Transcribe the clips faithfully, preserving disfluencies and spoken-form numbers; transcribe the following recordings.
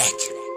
black.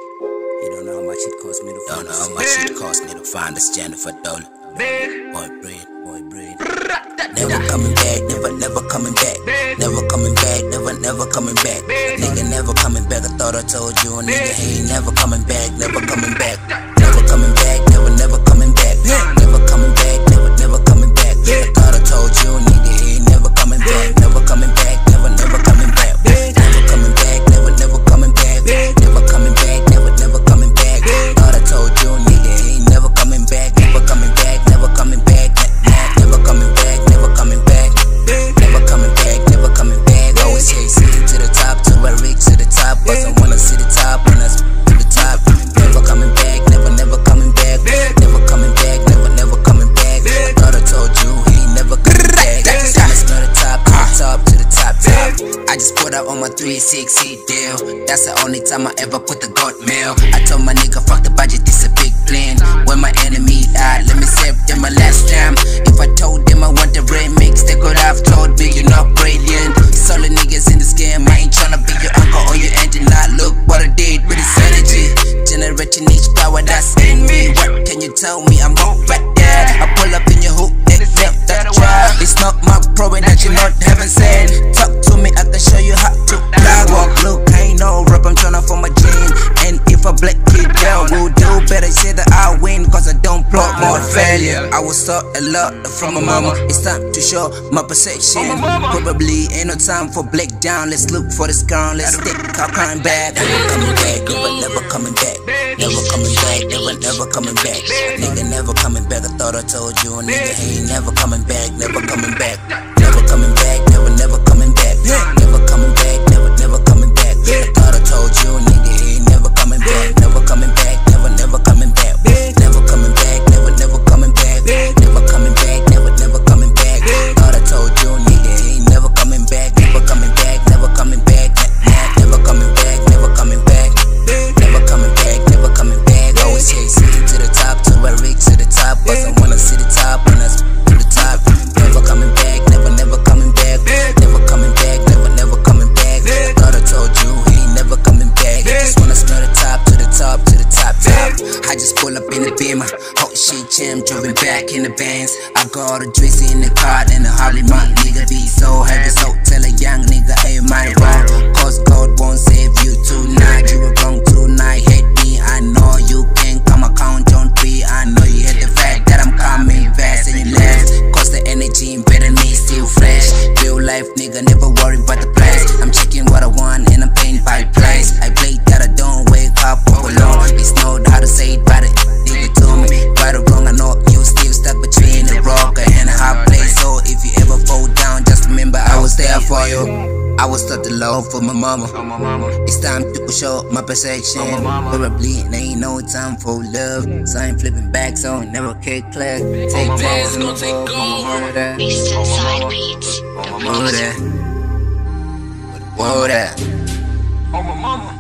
You don't know how much it cost me to find. Don't know how much it cost me to find this Jennifer Dollar. Boy, breed, boy, breed. Never coming back, never, never coming back. Never coming back, never, never coming back. Nigga never coming back. I thought I told you, nigga, he ain't never coming back, never coming back. Never coming back, never, never coming back. Never coming back, never, never coming back. I thought I told you, nigga, he ain't never coming back, never coming back, never, never coming back. Never coming back, never, never coming back. Never coming back, never, never coming back. Thought I told you, nigga, he ain't never coming back, never coming back, never coming back. Never coming back, never coming back. Never coming back, never coming back. Always chasing to the top, to where reach to the top. Wasn't wanna see the top, when I to the top. Never coming back, never, never coming back. Never coming back, never, never coming back. Thought I told you, he ain't never coming back. Just wanna smell the top, to the top, to the top, top. I just put out on my three sixty deal. That's the only time I ever put the goat meal. I told my nigga, fuck the budget, this a big plan. When my enemy died, let me save them my last time. If I told them I want the remix, they could have told me you're not brilliant. Solid niggas in this game, I ain't tryna be your uncle or your auntie. Now look what I did with this energy. Generating each power that's in me. What can you tell me? I'm all right there. I pull up in your hoop, and it's not that child. It's not my problem that you're not heaven sent. Talk to me, I can show you how to fly walk. Look, I ain't no rap, I'm tryna for my gene. And if a black kid girl will do better, say that I win, cause I don't plot more failure. I was taught a lot from my mama. It's time to show my perception. Probably ain't no time for black down. Let's look for this girl, let's stick our crime back. Never coming back, never, never coming back. Never coming back, never, never coming back. Nigga never coming back. I thought I told you, nigga, he ain't never coming back, never coming back. Never coming back, never, never coming back. Never coming back, never, never coming back. I thought I told you, nigga, he ain't never coming back, never coming back, never, never coming back. Never coming back, never, never coming back. Never coming back, never, never coming back. Thought I told you, nigga, he ain't never coming back, never coming back, never coming back. Never coming back, never coming back. Never coming back, never coming back. Always chasing to the top, to where reach to the top. Wasn't wanna see the top, when I to the top. Never coming back, never, never coming back. Never coming back, never, never coming back. Thought I told you, he ain't never coming back. Just wanna smell the top, to the top, to the top, top. I just pull up in the Beamer, hot shit jam, driving back in the Benz. I got a dress in the car, and the Harley, my nigga be so heavy. So tell a young nigga, hey, my wrong, cause God won't save you tonight. You were wrong tonight, hate me, I know you can come account on three. I know you hate the fact that I'm coming fast and you last, cause the energy in better me still fresh. Real life nigga, never worry about the price. I'm checking what I want and I'm paying by the price. I play that I don't wake up all alone. It's not how to say it, but it nigga told me right or wrong. I know you still stuck between a rock and a hard place. So if you ever fall down, just remember I was there for you. I was taught to love for my mama. It's time to show my perception. Probably ain't no time for love, so I'm flipping back, so never get clear. Take Man's gonna take over. Eastern Side Beats. Whoa there. Whoa there. Oh my mama.